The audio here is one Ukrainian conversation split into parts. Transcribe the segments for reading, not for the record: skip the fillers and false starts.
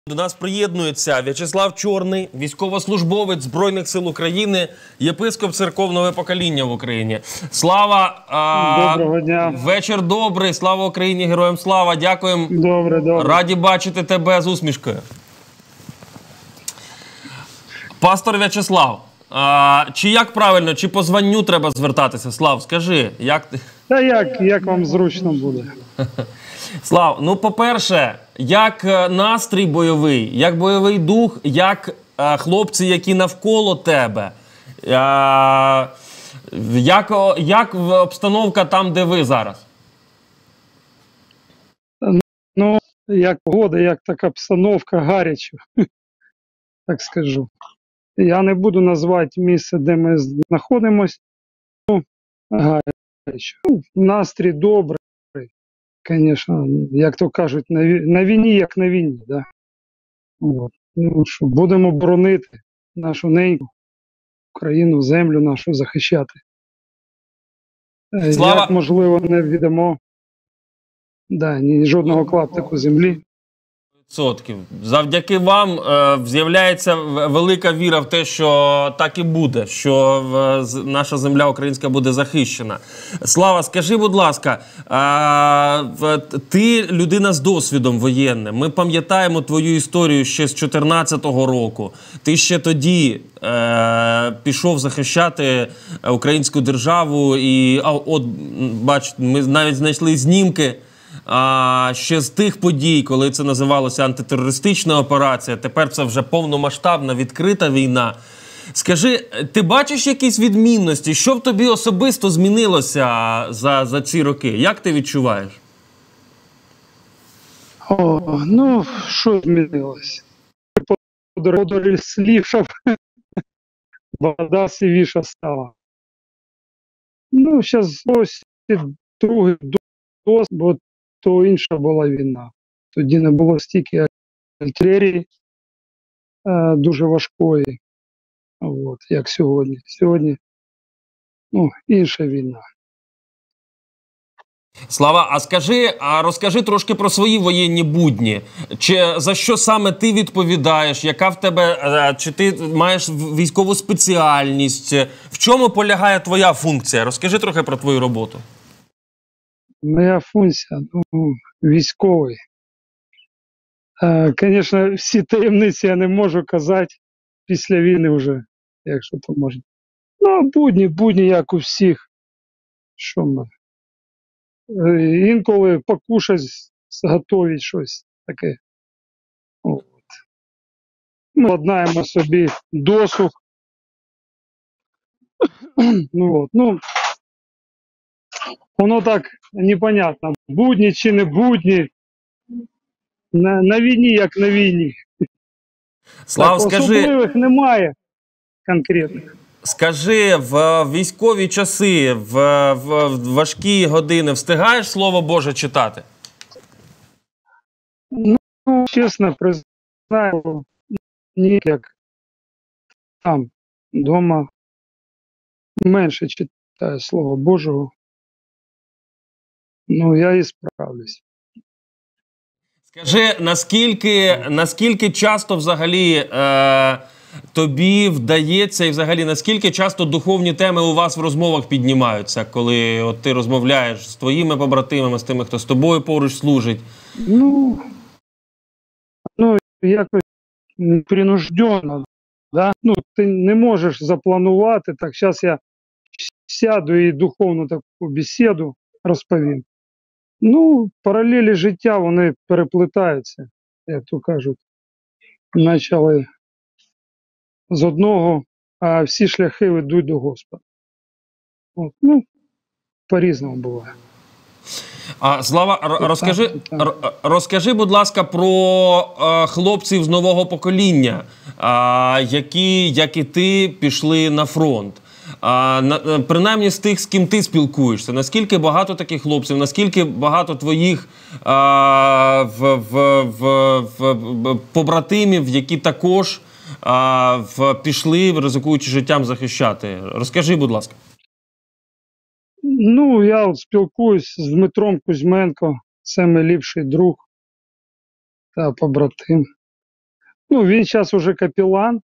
До нас приєднується В'ячеслав Чорний, військовослужбовець Збройних сил України, єпископ церковного покоління в Україні. Слава! Доброго дня. Вечір добрий, слава Україні, героям слава, дякуємо. Добре. Раді бачити тебе з усмішкою. Пастор В'ячеслав, чи як правильно, чи по званню треба звертатися? Слав, скажи, як ти? Та як вам зручно буде. Слав, ну по-перше, як настрій бойовий, як бойовий дух, як хлопці, які навколо тебе, як обстановка там, де ви зараз? Ну, як погода, як така обстановка, гарячо, так скажу. Я не буду назвати місце, де ми знаходимося, ну, гарячо. Настрій добрий. Звісно, як то кажуть, на війні, як на війні, да? От. Ну, що, будемо боронити нашу неньку Україну, землю нашу захищати. Слава... Як, можливо, не віддамо ні жодного клаптику землі. Завдяки вам з'являється велика віра в те, що так і буде, що наша земля українська буде захищена. Слава, скажи, будь ласка, ти людина з досвідом воєнним. Ми пам'ятаємо твою історію ще з 14-го року. Ти ще тоді пішов захищати українську державу і, от, бач, ми навіть знайшли знімки ще з тих подій, коли це називалося антитерористична операція, тепер це вже повномасштабна відкрита війна. Скажи, ти бачиш якісь відмінності? Що в тобі особисто змінилося за ці роки? Як ти відчуваєш? Ну, що змінилося? Подорослішав, вода сивіша стала. Ну, зараз ось другий досвід, бо то інша була війна. Тоді не було стільки артилерії дуже важкої, от, як сьогодні. Сьогодні, ну, інша війна. Слава, розкажи трошки про свої воєнні будні. За що саме ти відповідаєш? Яка в тебе, чи ти маєш військову спеціальність? В чому полягає твоя функція? Розкажи трохи про твою роботу. Моя функція, ну, військовий. Звісно, всі таємниці я не можу казати після війни вже, якщо то можна. Ну, будні, як у всіх. Що ми? Інколи покушать, зготовить щось таке. От. Ми ладнаємо собі досуг. Ну, воно так непонятно, будні чи не будні. На війні, як на війні. Слав, скажи, особливих немає конкретних. Скажи, в військові часи, в важкі години встигаєш Слово Боже читати? Ну, чесно признаю, ніяк там, вдома, менше читаю Слово Божого. Ну, я і справлюсь. Скажи, наскільки часто взагалі тобі вдається, і взагалі наскільки часто духовні теми у вас в розмовах піднімаються, коли от ти розмовляєш з твоїми побратимами, з тими, хто з тобою поруч служить? Ну якось принуждено, да? Ну, ти не можеш запланувати, так, зараз я сяду і духовну таку бесіду розповім. Ну, паралелі життя, вони переплетаються, як то кажуть. Почали з одного, а всі шляхи ведуть до Господа. От, ну, по-різному буває. Слава, розкажи, будь ласка, про хлопців з нового покоління, які, як і ти, пішли на фронт. Принаймні з тих, з ким ти спілкуєшся, наскільки багато таких хлопців, наскільки багато твоїх побратимів, які також пішли, ризикуючи життям, захищати? Розкажи, будь ласка. Ну, я спілкуюсь з Дмитром Кузьменко, це мій ліпший друг та побратим. Ну, він зараз уже капелан.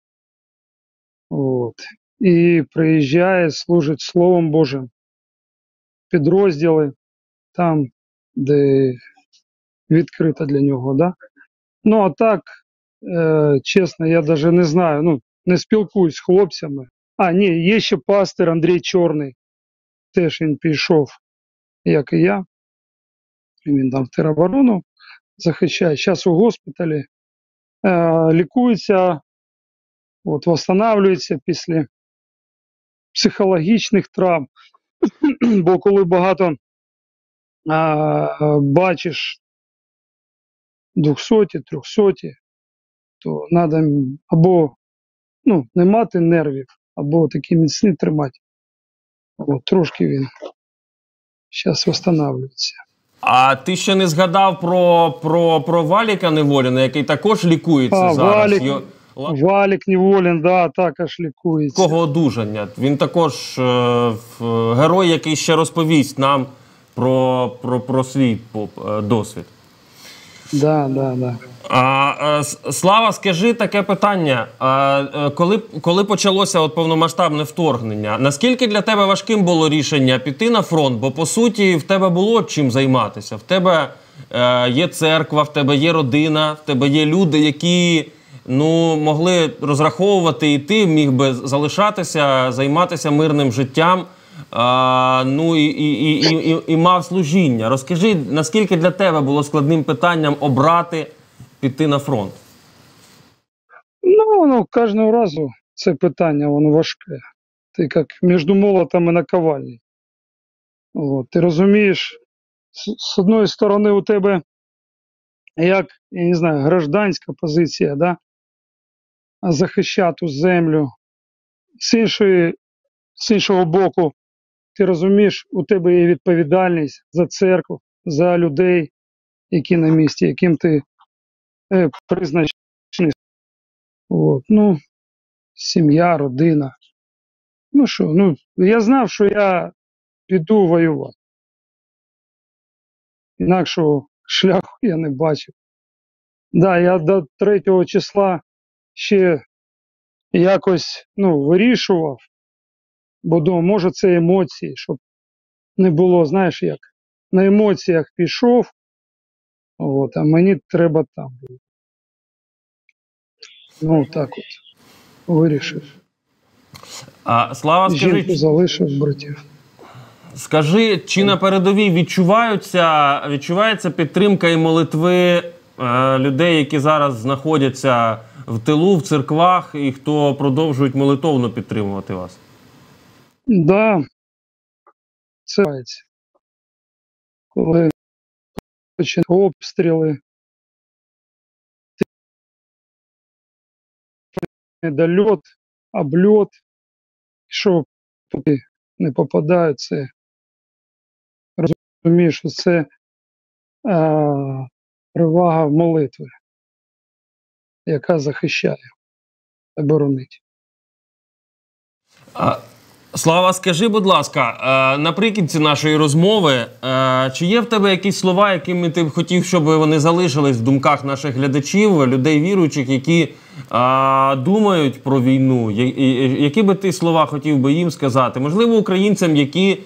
От. І приїжджає, служить Словом Божим. Підрозділи там, де відкрито для нього, да? Ну, а так, чесно, я навіть не знаю, ну, не спілкуюсь з хлопцями. А, ні, є ще пастир Андрій Чорний, теж він пішов, як і я. Він там в тероборону захищає. Зараз у госпіталі лікується, от, восстанавлюється після психологічних травм. Бо коли багато бачиш 200, 300, то треба або не мати нервів, або такі міцні тримати. От, трошки він зараз восстанавлюється. А ти ще не згадав про Валіка Неволіна, який також лікується зараз. Валік Неволін, да, також лікується. Кого одужання? Він також герой, який ще розповість нам про свій досвід. Да. Слава, скажи таке питання. Коли почалося повномасштабне вторгнення, наскільки для тебе важким було рішення піти на фронт? Бо, по суті, в тебе було чим займатися. В тебе є церква, в тебе є родина, в тебе є люди, які могли розраховувати, і ти міг би залишатися, займатися мирним життям. І мав служіння. Розкажи, наскільки для тебе було складним питанням обрати піти на фронт? Кожного разу це питання, воно важке. Ти як між молотом і наковальнею. Ти розумієш, з одної сторони у тебе, як, я не знаю, гражданська позиція, да? Захищати землю. З іншого боку, ти розумієш, у тебе є відповідальність за церкву, за людей, які на місці, яким ти призначений. Сім'я, родина. Я знав, що я піду воювати. Інакшого шляху я не бачив. Да, я до 3 числа ще якось вирішував, бо думав, може це емоції, щоб не було, знаєш як, на емоціях пішов, а мені треба там бути. Так от, вирішив. Слава, скажи, жінку залишив, братів. Скажи, чи на передовій відчувається підтримка і молитви людей, які зараз знаходяться в тилу, в церквах, і хто продовжують молитовно підтримувати вас? Да, це коли починають обстріли, недольот, обльот, що не попадають, це розумієш, що це перевага в молитві, яка захищає та боронить. Слава, скажи, будь ласка, наприкінці нашої розмови, чи є в тебе якісь слова, якими ти б хотів, щоб вони залишились в думках наших глядачів, людей віруючих, які думають про війну? Які би ти слова хотів би їм сказати? Можливо, українцям, які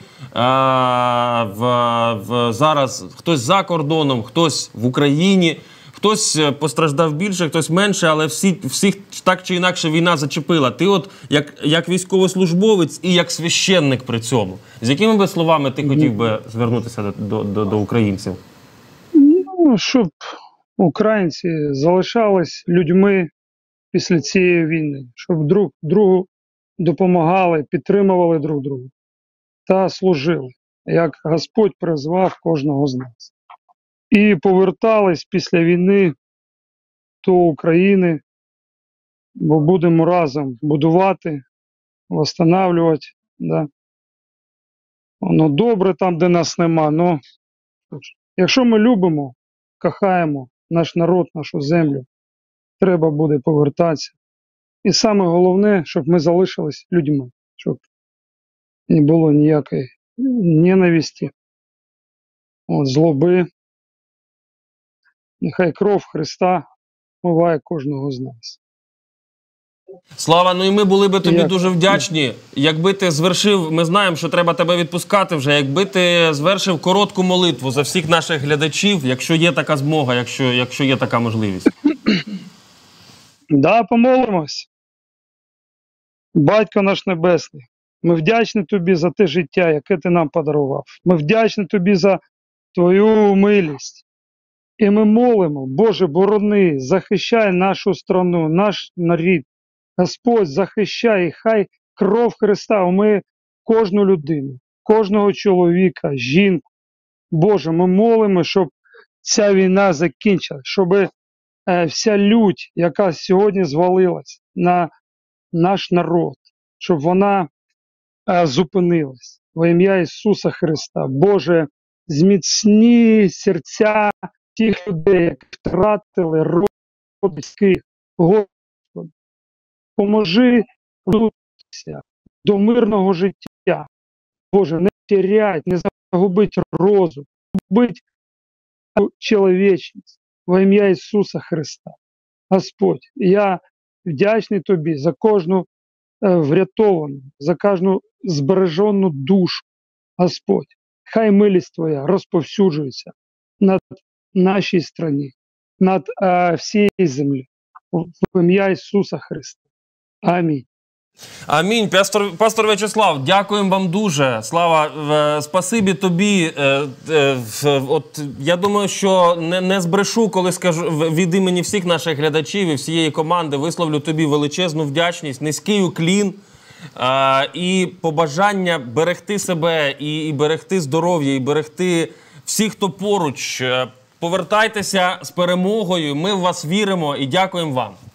зараз хтось за кордоном, хтось в Україні, хтось постраждав більше, хтось менше, але всіх так чи інакше війна зачепила. Ти як військовослужбовець і як священник при цьому. З якими би словами ти хотів би звернутися до українців? Щоб українці залишались людьми після цієї війни. Щоб друг другу допомагали, підтримували друг друга та служили, як Господь призвав кожного з нас. І повертались після війни до України, бо будемо разом будувати, восстанавлювати. Да. Воно добре там, де нас нема, але якщо ми любимо, кохаємо наш народ, нашу землю, треба буде повертатися. І саме головне, щоб ми залишились людьми, щоб не було ніякої ненависті, злоби. Нехай кров Христа вмиває кожного з нас. Слава, ну і ми були би тобі Як? дуже вдячні, якби ти звершив, ми знаємо, що треба тебе відпускати вже, якби ти звершив коротку молитву за всіх наших глядачів, якщо є така змога, якщо є така можливість. Да, помолимось. Батько наш Небесний, ми вдячні Тобі за те життя, яке Ти нам подарував. Ми вдячні Тобі за Твою милість. І ми молимо, Боже, борони, захищай нашу страну, наш народ. Господь, захищай, і хай кров Христа омиє кожну людину, кожного чоловіка, жінку. Боже, ми молимо, щоб ця війна закінчилась, щоб вся лють, яка сьогодні звалилась на наш народ, щоб вона зупинилась. Во ім'я Ісуса Христа. Боже, зміцні серця тих людей, які втратили близьких. Господи, поможи повернутися до мирного життя. Боже, не терять, не загубить розум, загубить чоловічність во ім'я Ісуса Христа. Господь, я вдячний Тобі за кожну врятовану, за кожну збережену душу. Господь, хай милість Твоя розповсюджується над нашій страні, над всією землею. В ім'я Ісуса Христа. Амінь. Амінь. Пастор В'ячеслав, дякуємо вам дуже. Слава, спасибі тобі. От я думаю, що не збрешу, коли скажу від імені всіх наших глядачів і всієї команди, висловлю тобі величезну вдячність, низький уклін і побажання берегти себе, і берегти здоров'я, і берегти всіх, хто поруч. Повертайтеся з перемогою. Ми в вас віримо і дякуємо вам.